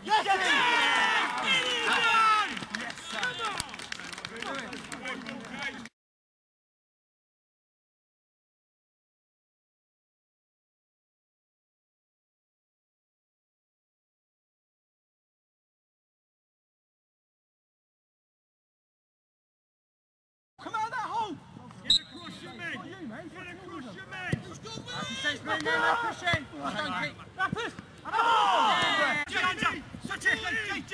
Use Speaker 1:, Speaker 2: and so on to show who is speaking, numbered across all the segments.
Speaker 1: Yes! Yes! Come out of that hole!
Speaker 2: Get across your men!
Speaker 1: What are you, mate?
Speaker 2: Get across your men!
Speaker 3: Pushing! Don't keep...
Speaker 1: Rappers!
Speaker 2: Yeah!
Speaker 1: Hands up! Switch it!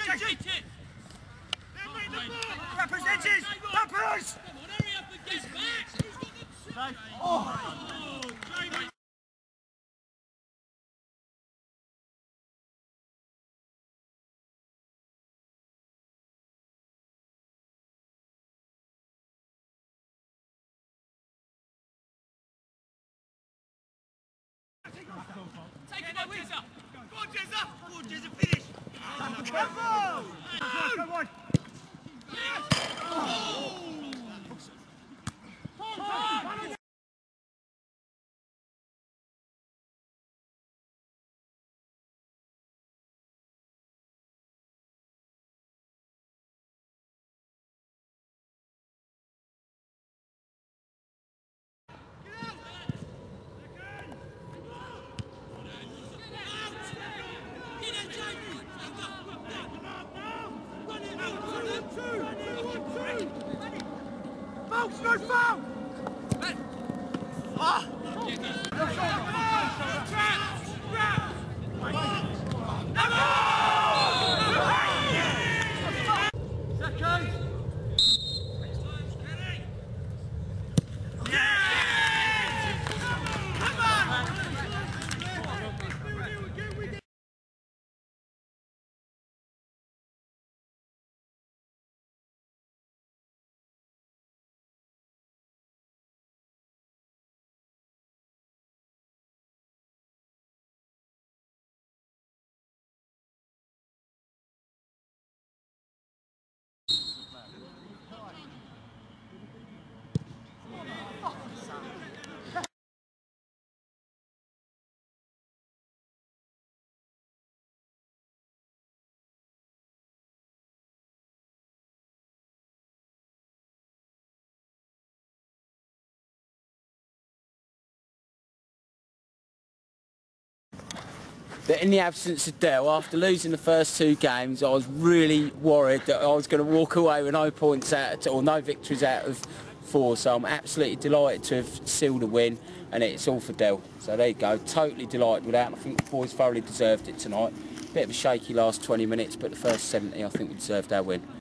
Speaker 1: Rappers, edges! Rappers!
Speaker 2: Come on, hurry up and get back! Who's got the...
Speaker 1: Oh!
Speaker 2: Jamie! Take it on, Jezza! Go on, Jezza! Go on, Jezza, finish!
Speaker 1: Come on! Come on! Foul! No foul!
Speaker 4: But in the absence of Dell, after losing the first two games, I was really worried that I was going to walk away with no points out, or no victories out of 4. So I'm absolutely delighted to have sealed a win, and it's all for Dell. So there you go, totally delighted with that. And I think the boys thoroughly deserved it tonight. Bit of a shaky last 20 minutes, but the first 70, I think we deserved our win.